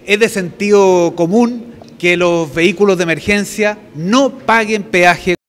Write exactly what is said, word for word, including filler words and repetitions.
es de sentido común que los vehículos de emergencia no paguen peaje